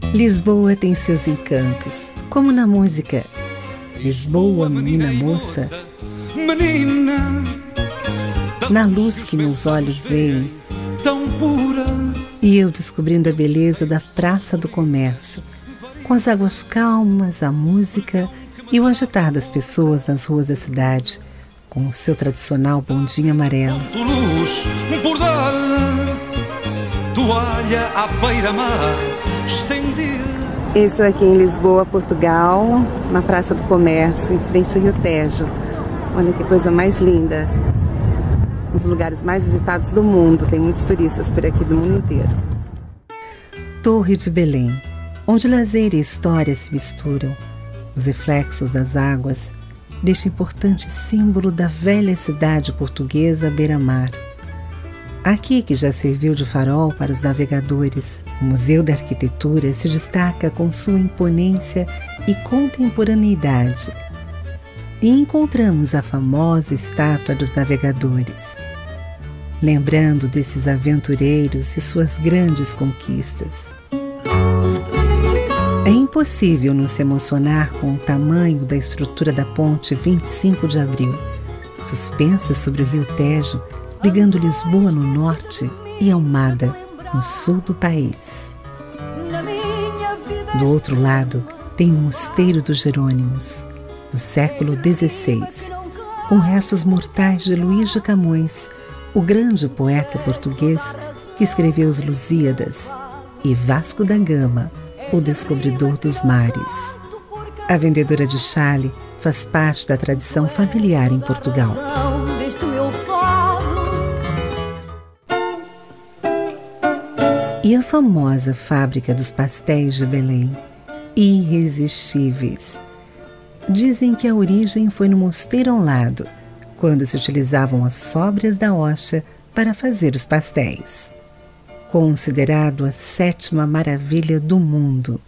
Lisboa tem seus encantos, como na música Lisboa, menina moça, menina, na luz que meus olhos veem, tão pura, e eu descobrindo a beleza da Praça do Comércio, com as águas calmas, a música e o agitar das pessoas nas ruas da cidade, com o seu tradicional bondinho amarelo. luz bordada, toalha à beira-mar estendida. Estou aqui em Lisboa, Portugal, na Praça do Comércio, em frente ao Rio Tejo. Olha que coisa mais linda. Um dos lugares mais visitados do mundo. Tem muitos turistas por aqui do mundo inteiro. Torre de Belém, onde lazer e história se misturam. Os reflexos das águas deste importante símbolo da velha cidade portuguesa beira-mar. Aqui que já serviu de farol para os navegadores, o Museu da Arquitetura se destaca com sua imponência e contemporaneidade. E encontramos a famosa estátua dos navegadores, lembrando desses aventureiros e suas grandes conquistas. É impossível não se emocionar com o tamanho da estrutura da ponte 25 de abril, suspensa sobre o Rio Tejo, ligando Lisboa no norte e Almada no sul do país. Do outro lado tem o Mosteiro dos Jerônimos, do século XVI, com restos mortais de Luís de Camões, o grande poeta português que escreveu os Lusíadas, e Vasco da Gama, o descobridor dos mares. A vendedora de chale faz parte da tradição familiar em Portugal. E a famosa fábrica dos pastéis de Belém, irresistíveis. Dizem que a origem foi no mosteiro ao lado, quando se utilizavam as sobras da hoxa para fazer os pastéis. Considerado a 7ª maravilha do mundo.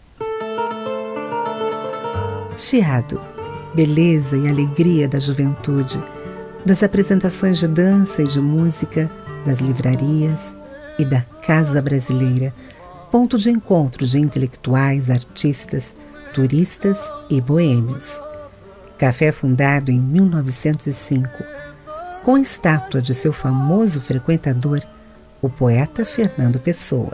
Chiado, beleza e alegria da juventude, das apresentações de dança e de música, das livrarias e da Casa Brasileira, ponto de encontro de intelectuais, artistas, turistas e boêmios. Café fundado em 1905, com a estátua de seu famoso frequentador, o poeta Fernando Pessoa.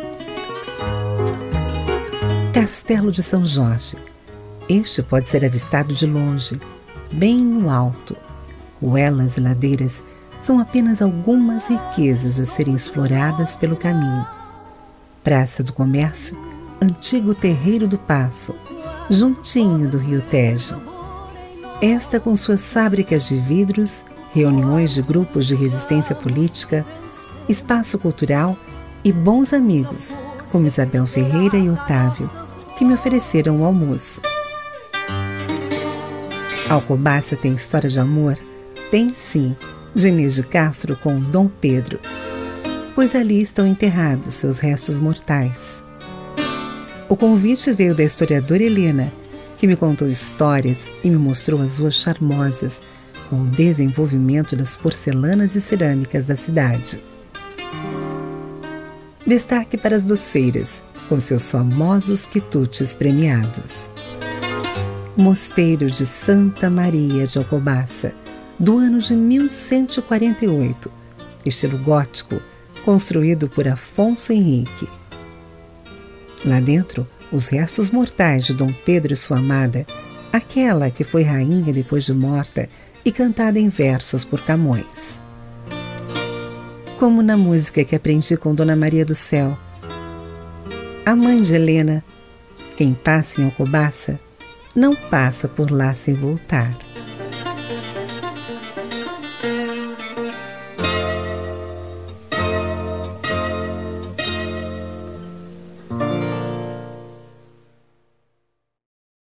Castelo de São Jorge. Este pode ser avistado de longe, bem no alto. Ruelas e ladeiras são apenas algumas riquezas a serem exploradas pelo caminho. Praça do Comércio, antigo terreiro do Paço, juntinho do Rio Tejo. Esta com suas fábricas de vidros, reuniões de grupos de resistência política, espaço cultural e bons amigos, como Isabel Ferreira e Otávio, que me ofereceram o almoço. Alcobaça tem história de amor? Tem sim, de Inês de Castro com Dom Pedro, pois ali estão enterrados seus restos mortais. O convite veio da historiadora Helena, que me contou histórias e me mostrou as ruas charmosas com o desenvolvimento das porcelanas e cerâmicas da cidade. Destaque para as doceiras, com seus famosos quitutes premiados. Mosteiro de Santa Maria de Alcobaça, do ano de 1148, estilo gótico, construído por Afonso Henrique. Lá dentro, os restos mortais de Dom Pedro e sua amada, aquela que foi rainha depois de morta e cantada em versos por Camões. Como na música que aprendi com Dona Maria do Céu, a mãe de Helena, quem passa em Alcobaça, não passa por lá sem voltar.